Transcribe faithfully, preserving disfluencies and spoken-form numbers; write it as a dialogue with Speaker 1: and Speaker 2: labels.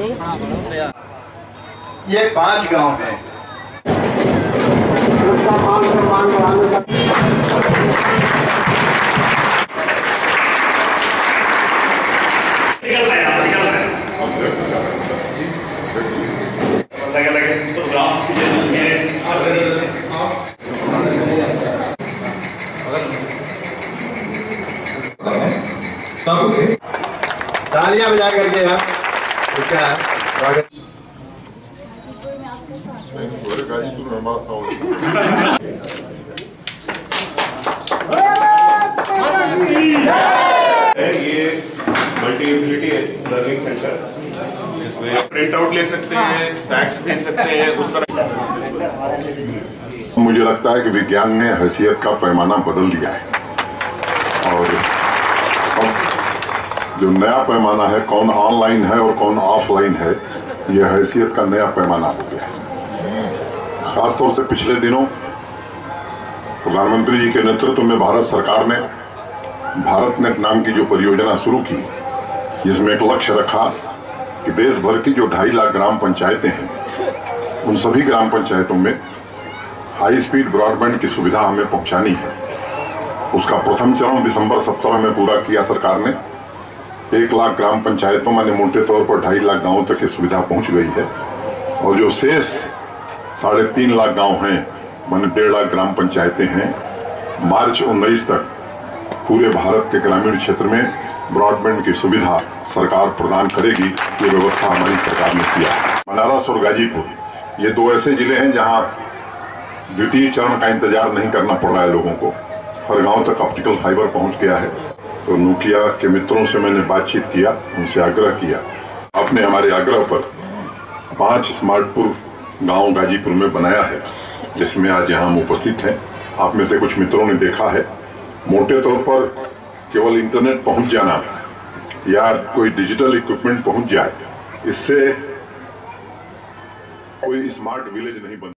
Speaker 1: ये पांच गांव हैं। तालियां बजा करके आप इसका स्वागत।
Speaker 2: ये मल्टी यूटिलिटी लर्निंग सेंटर, इसमें प्रिंट आउट ले सकते हैं, फैक्स भेज सकते हैं, उस तरह।
Speaker 3: मुझे लगता है कि विज्ञान ने हैसियत का पैमाना बदल दिया है और जो नया पैमाना है, कौन ऑनलाइन है और कौन ऑफलाइन है, यह हैसियत का नया पैमाना हो गया है। खासतौर से पिछले दिनों प्रधानमंत्री जी के नेतृत्व में भारत सरकार ने भारत नेट नाम की जो परियोजना शुरू की, जिसमें एक लक्ष्य रखा कि देश भर की जो ढाई लाख ग्राम पंचायतें हैं, उन सभी ग्राम पंचायतों में हाई स्पीड ब्रॉडबैंड की सुविधा हमें पहुंचानी है। उसका प्रथम चरण दिसंबर सत्रह में पूरा किया सरकार ने। एक लाख ग्राम पंचायतों माने मोटे तौर पर ढाई लाख गांवों तक की सुविधा पहुंच गई है और जो शेष साढ़े तीन लाख गांव हैं माने डेढ़ लाख ग्राम पंचायतें हैं, मार्च उन्नीस तक पूरे भारत के ग्रामीण क्षेत्र में ब्रॉडबैंड की सुविधा सरकार प्रदान करेगी। ये व्यवस्था हमारी सरकार ने किया है। बनारस और गाजीपुर ये दो ऐसे जिले हैं जहां द्वितीय चरण का इंतजार नहीं करना पड़ रहा है लोगों को। हर गांव तक ऑप्टिकल फाइबर पहुंच गया है। तो नोकिया के मित्रों से मैंने बातचीत किया, उनसे आग्रह किया। आपने हमारे आग्रह पर पांच स्मार्टपुर गांव गाजीपुर में बनाया है, जिसमें आज यहाँ हम उपस्थित हैं। आप में से कुछ मित्रों ने देखा है। मोटे तौर पर केवल इंटरनेट पहुंच जाना या कोई डिजिटल इक्विपमेंट पहुंच जाए, इससे कोई स्मार्ट विलेज नहीं बन